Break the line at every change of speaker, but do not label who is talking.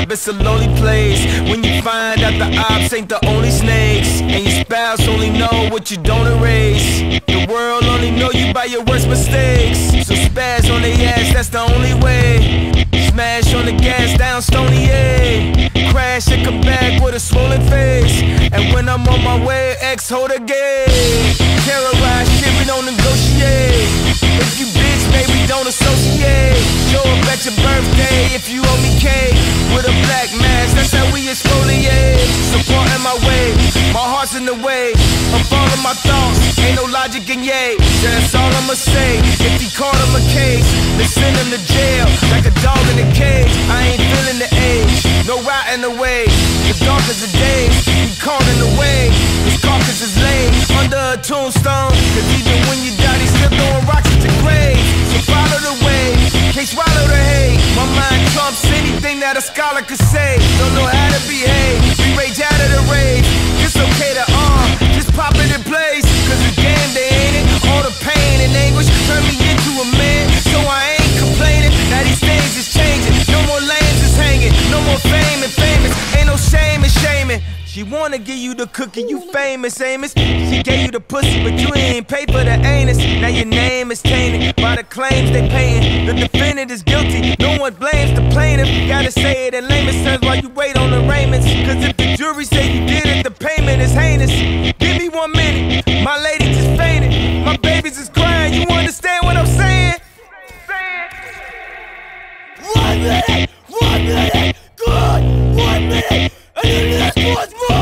job, it's a lonely place when you find out the ops ain't the only snakes, and your spouse only know what you don't erase. The world only know you by your worst mistakes, so spaz on their ass, that's the only way. Smash on the gas down Stony A, crash and come back with a swollen face. And when I'm on my way, X hold a gate. Terrorize shit, we don't negotiate. If you bitch, baby, don't associate. Show up at your birthday if you owe me cake with a black mask, that's how we exfoliate. Supporting my way, my heart's in the way of all of my thoughts, ain't no logic in yay. That's all I'ma say. If he caught him a case, then send him to jail like a dog in a cage. I ain't feeling the age, no rotting away. The darkest of days, he caught in the way. His carcass is laid under a tombstone, cause even when you die, they still throwing rocks at your grave. So follow the way, can't swallow the hate. My mind trumps anything that a scholar could say. Don't know how to behave, we rage out of the rage. It's okay to just pop it in place, cause the game they ain't it. All the pain and anguish turned me into a man, so I ain't complaining. Now these things is changing, no more lanes is hanging, no more fame and famous, ain't no shame in shaming. She wanna give you the cookie, you famous, Amos. She gave you the pussy, but you ain't pay for the anus. Now your name is tainted by the claims they paying. The defendant is guilty, no one blames the plaintiff. Gotta say it in layman's terms while you wait on arraignments, cause if the jury say you did it, the payment is heinous. Give me 1 minute, my lady just fainted. My babies is crying, you understand what I'm saying?
1 minute, good, 1 minute, and then this was